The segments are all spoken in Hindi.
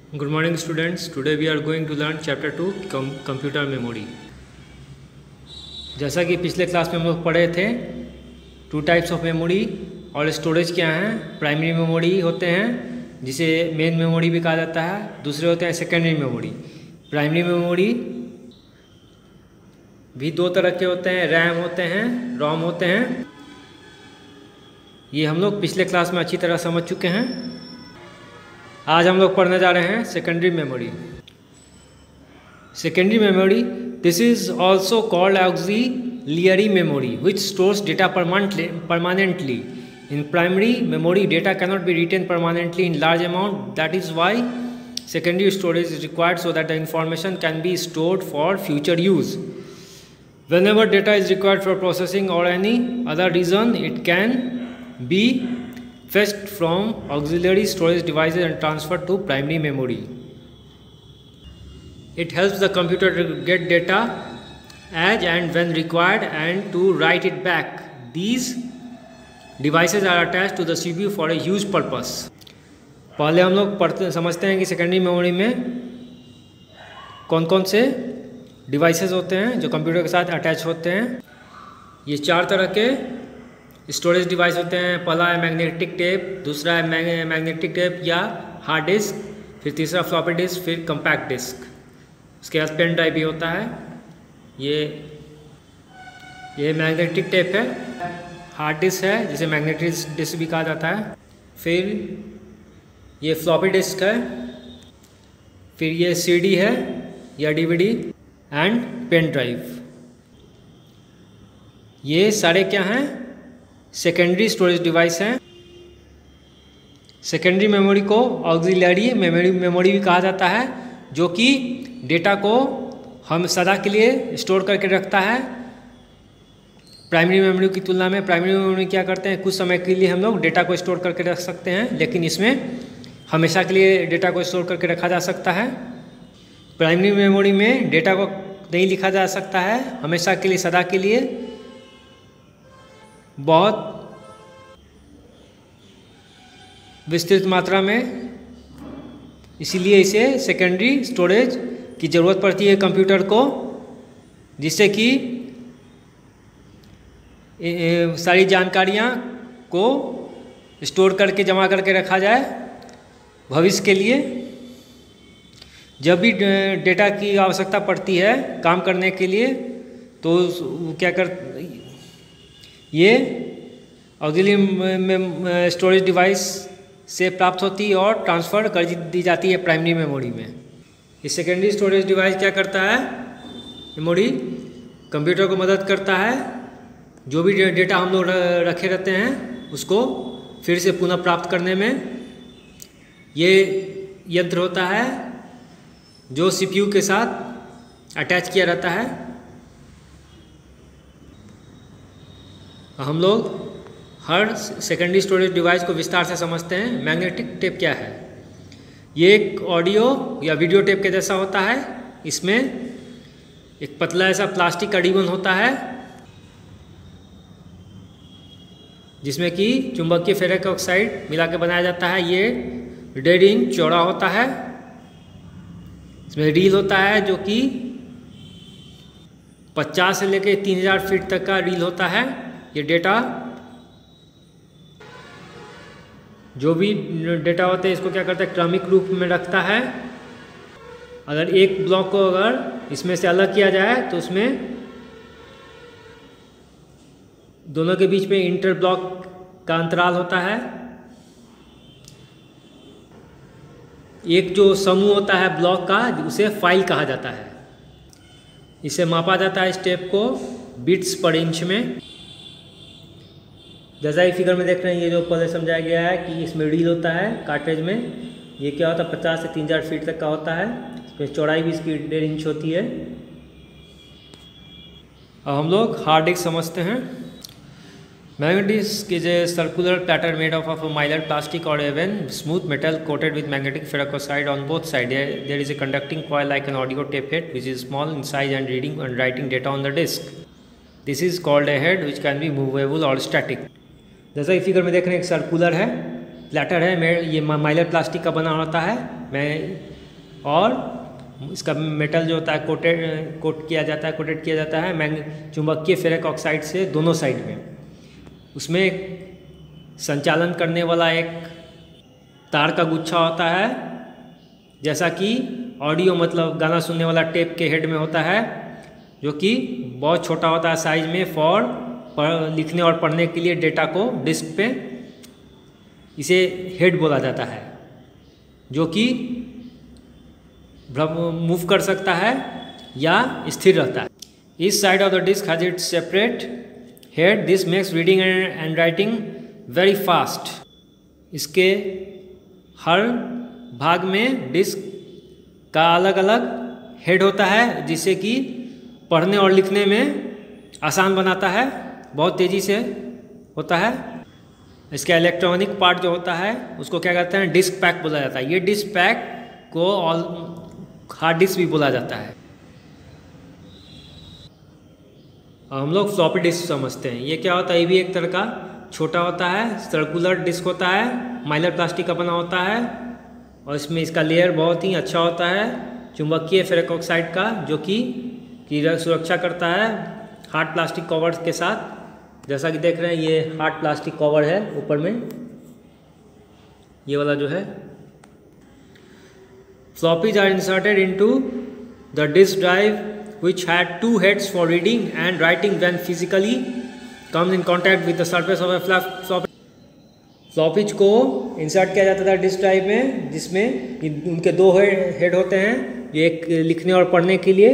Good morning students. Today we are going to learn chapter 2 computer memory. जैसा कि पिछले क्लास में हम लोग पढ़े थे, टू टाइप्स ऑफ मेमोरी और स्टोरेज क्या हैं। प्राइमरी मेमोरी होते हैं जिसे मेन मेमोरी भी कहा जाता है, दूसरे होते हैं सेकेंडरी मेमोरी। प्राइमरी मेमोरी भी दो तरह के होते हैं, रैम होते हैं, रोम होते हैं। ये हम लोग पिछले क्लास में अच्छी तरह समझ चुके हैं। आज हम लोग पढ़ने जा रहे हैं secondary memory. Secondary memory, this is also called auxiliary memory which stores data permanently. In primary memory data cannot be retain permanently in large amount, that is why secondary storage is required so that the information can be stored for future use. Whenever data is required for processing or any other reason, it can be fetched from auxiliary storage devices and transferred to primary memory. It helps the computer to get data as and when required and to write it back. These devices are attached to the CPU for a use purpose. पहले हम लोग समझते हैं कि सेकेंडरी मेमोरी में कौन कौन से डिवाइसेस होते हैं जो कंप्यूटर के साथ अटैच होते हैं। ये चार तरह के स्टोरेज डिवाइस होते हैं। पहला है मैग्नेटिक टेप, दूसरा है मैग्नेटिक टेप या हार्ड डिस्क, फिर तीसरा फ्लॉपी डिस्क, फिर कम्पैक्ट डिस्क। उसके बाद पेन ड्राइव भी होता है। ये मैग्नेटिक टेप है, हार्ड डिस्क है जिसे मैग्नेटिक डिस्क भी कहा जाता है, फिर ये फ्लॉपी डिस्क है, फिर ये सीडी है या डीवीडी एंड पेन ड्राइव। ये सारे क्या हैं? सेकेंडरी स्टोरेज डिवाइस हैं। सेकेंडरी मेमोरी को ऑक्सिलियरी मेमोरी भी कहा जाता है, जो कि डेटा को हम सदा के लिए स्टोर करके रखता है। प्राइमरी मेमोरी की तुलना में प्राइमरी मेमोरी क्या करते हैं, कुछ समय के लिए हम लोग डेटा को स्टोर करके रख सकते हैं, लेकिन इसमें हमेशा के लिए डेटा को स्टोर करके रखा जा सकता है। प्राइमरी मेमोरी में डेटा को नहीं लिखा जा सकता है हमेशा के लिए, सदा के लिए, बहुत विस्तृत मात्रा में। इसीलिए इसे सेकेंडरी स्टोरेज की ज़रूरत पड़ती है कंप्यूटर को, जिससे कि सारी जानकारियाँ को स्टोर करके जमा करके रखा जाए भविष्य के लिए। जब भी डेटा की आवश्यकता पड़ती है काम करने के लिए, तो क्या ये ऑक्सिलियरी स्टोरेज डिवाइस से प्राप्त होती है और ट्रांसफ़र कर दी जाती है प्राइमरी मेमोरी में। ये सेकेंडरी स्टोरेज डिवाइस क्या करता है? मेमोरी कंप्यूटर को मदद करता है, जो भी डेटा हम लोग रखे रहते हैं उसको फिर से पुनः प्राप्त करने में। ये यंत्र होता है जो सीपीयू के साथ अटैच किया रहता है। हम लोग हर सेकेंडरी स्टोरेज डिवाइस को विस्तार से समझते हैं। मैग्नेटिक टेप क्या है? ये एक ऑडियो या वीडियो टेप के जैसा होता है। इसमें एक पतला ऐसा प्लास्टिक का रिबन होता है जिसमें कि चुंबकीय फेरक ऑक्साइड मिला के बनाया जाता है। ये 1.5 इंच चौड़ा होता है। इसमें रील होता है जो कि 50 से लेकर 3000 फीट तक का रील होता है। ये डेटा, जो भी डेटा होते हैं, इसको क्या करता है, क्रमिक रूप में रखता है। अगर एक ब्लॉक को अगर इसमें से अलग किया जाए तो उसमें दोनों के बीच में इंटर ब्लॉक का अंतराल होता है। एक जो समूह होता है ब्लॉक का, उसे फाइल कहा जाता है। इसे मापा जाता है इस टेप को बिट्स पर इंच में। जैसा ही फिगर में देख रहे हैं, ये जो पहले समझाया गया है कि इसमें रील होता है कार्ट्रिज में। ये क्या होता है, 50 से 3000 फीट तक का होता है। इसमें चौड़ाई भी इसकी 1.5 इंच होती है। अब हम लोग हार्ड डिस्क समझते हैं। Magnetic disk is a circular platter made of a mylar plastic or even smooth metal coated with magnetic ferrous oxide on both sides. There is a conducting coil like an audio tape head, which is small in size and reading and writing data on the disk. This is called a head, which can be movable or static. जैसा इस फिगर में देख रहे हैं, एक सर्कुलर है, प्लेटर है, ये माइलर प्लास्टिक का बना होता है। और इसका मेटल जो होता है कोटेड किया जाता है चुंबकीय फेरक ऑक्साइड से दोनों साइड में। उसमें संचालन करने वाला एक तार का गुच्छा होता है, जैसा कि ऑडियो मतलब गाना सुनने वाला टेप के हेड में होता है, जो कि बहुत छोटा होता है साइज में फॉर लिखने और पढ़ने के लिए डेटा को डिस्क पे। इसे हेड बोला जाता है, जो कि मूव कर सकता है या स्थिर रहता है। इस side of the disk has its separate head, this makes reading and writing very fast. इसके हर भाग में डिस्क का अलग अलग हेड होता है, जिससे कि पढ़ने और लिखने में आसान बनाता है, बहुत तेज़ी से होता है। इसका इलेक्ट्रॉनिक पार्ट जो होता है उसको क्या कहते हैं, डिस्क पैक बोला जाता है। ये डिस्क पैक को हार्ड डिस्क भी बोला जाता है। हम लोग फ्लॉपी डिस्क समझते हैं। ये क्या होता है, ये भी एक तरह का छोटा होता है, सर्कुलर डिस्क होता है, माइलर प्लास्टिक का बना होता है, और इसमें इसका लेयर बहुत ही अच्छा होता है चुंबकीय फेरक ऑक्साइड का, जो कि सुरक्षा करता है हार्ड प्लास्टिक कवर के साथ। जैसा कि देख रहे हैं, ये हार्ड प्लास्टिक कवर है ऊपर में, ये वाला जो है। Floppies are inserted into the disk drive which had two heads for reading and writing when physically comes in contact with the surface of a floppy। Floppies को इंसर्ट किया जाता था डिस्क ड्राइव में, जिसमें उनके दो हेड होते हैं, एक लिखने और पढ़ने के लिए।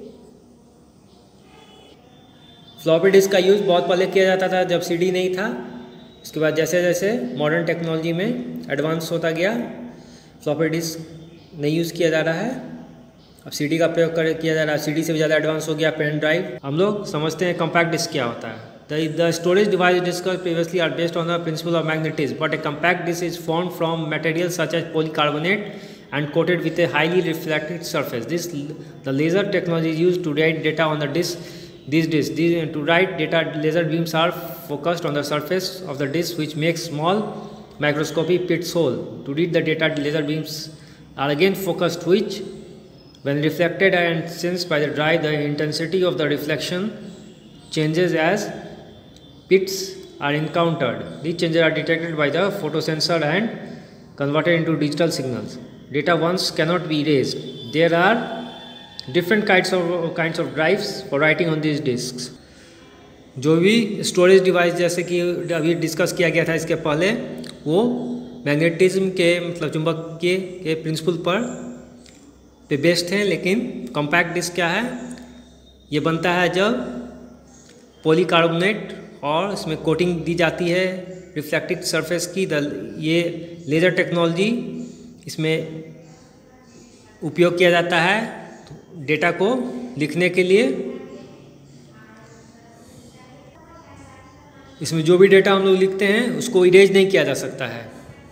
फ्लॉपी डिस्क का यूज़ बहुत पहले किया जाता था जब सीडी नहीं था। उसके बाद जैसे जैसे मॉडर्न टेक्नोलॉजी में एडवांस होता गया, फ्लॉपी डिस्क नहीं यूज़ किया जा रहा है, अब सीडी का प्रयोग किया जा रहा है। सीडी से भी ज़्यादा एडवांस हो गया पेन ड्राइव। हम लोग समझते हैं कॉम्पैक्ट डिस्क क्या होता है। The storage device discussed previously are based on the principle of magnetism, but a compact disc is formed from materials such as polycarbonate and coated with a highly reflective surface. The laser technology is used to write data on the disc. To write data, laser beams are focused on the surface of the disc, which makes small microscopic pits hole. To read the data, laser beams are again focused, which, when reflected and sensed by the drive, the intensity of the reflection changes as pits are encountered. These changes are detected by the photosensor and converted into digital signals. Data once cannot be erased. There are different kinds of drives for writing on these disks. जो भी स्टोरेज डिवाइस जैसे कि अभी डिस्कस किया गया था इसके पहले, वो मैग्नेटिज्म के मतलब चुंबकीय के प्रिंसिपल पे बेस्ड हैं। लेकिन कॉम्पैक्ट डिस्क क्या है, ये बनता है जब पॉलीकार्बोनेट और इसमें कोटिंग दी जाती है रिफ्लेक्टिव सरफेस की। ये लेज़र टेक्नोलॉजी इसमें उपयोग किया जाता है डेटा को लिखने के लिए। इसमें जो भी डेटा हम लोग लिखते हैं उसको इरेज नहीं किया जा सकता है।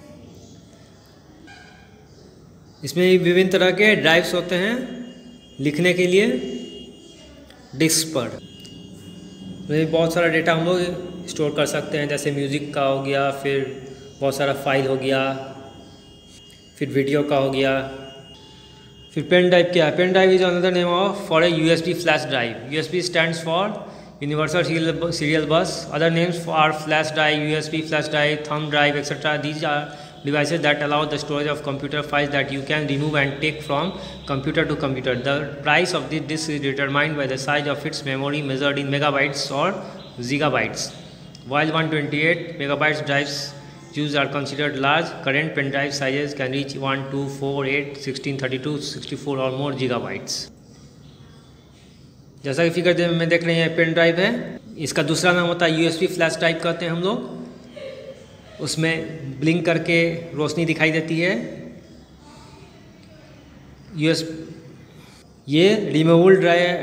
इसमें विभिन्न तरह के ड्राइव्स होते हैं लिखने के लिए डिस्क पर। बहुत सारा डेटा हम लोग स्टोर कर सकते हैं, जैसे म्यूज़िक का हो गया, फिर बहुत सारा फाइल हो गया, फिर वीडियो का हो गया। फिर पेन ड्राइव क्या है, pen drive is another name of for a USB flash drive. USB stands for universal serial bus. Other names are flash drive, USB flash drive, thumb drive, etcetera. These are devices that allow the storage of computer files that you can remove and take from computer to computer. The price of this disk is determined by the size of its memory, measured in megabytes or gigabytes. While 128 megabytes drives used are considered large, current pen drive sizes can reach 1, 2, 4, 8, 16, 32, 64 or more gigabytes. जैसा कि फिगर में देख रहे हैं पेन ड्राइव है, इसका दूसरा नाम होता है यूएसबी फ्लैश ड्राइव कहते हैं हम लोग। उसमें ब्लिंक करके रोशनी दिखाई देती है। ये रिमूवेबल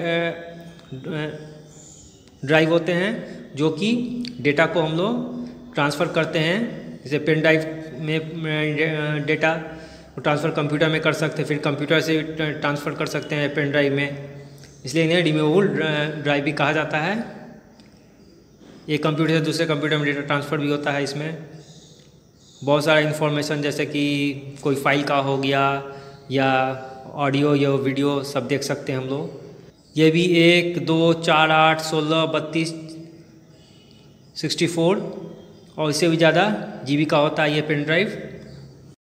ड्राइव होते हैं, जो कि डेटा को हम लोग ट्रांसफ़र करते हैं। जैसे पेन ड्राइव में डेटा को ट्रांसफ़र कंप्यूटर में कर सकते हैं, फिर कंप्यूटर से ट्रांसफ़र कर सकते हैं पेन ड्राइव में, इसलिए इन्हें रिमूवेबल ड्राइव भी कहा जाता है। एक कंप्यूटर से दूसरे कंप्यूटर में डेटा ट्रांसफ़र भी होता है। इसमें बहुत सारा इन्फॉर्मेशन जैसे कि कोई फाइल का हो गया या ऑडियो या वीडियो सब देख सकते हैं हम लोग। ये भी 1, 2, 4, 8, 16, 32, 64 और इससे भी ज़्यादा GB का होता है ये पेन ड्राइव।